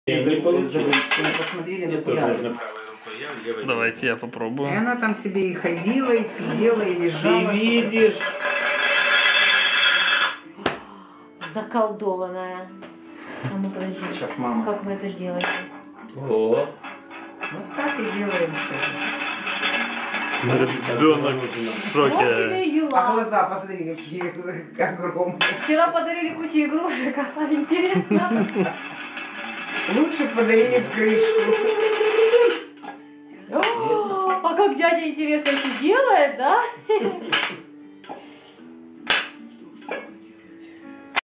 Не получилось. Посмотрели на Я тоже куда. на правой рукой, я в левой. Давайте я И попробую. она там себе и ходила, и сидела, и Ты лежала. видишь? Заколдованная. А ну подожди. Сейчас мама. Как вы это делаете? О, Вот так и делаем, скажи. Ребенок в Вот тебе шоке. и А ела. глаза, посмотри, какие огромные. Вчера подарили кучу игрушек, а интересно. Лучше подарили крышку. О, а как дядя интересно еще делает, да?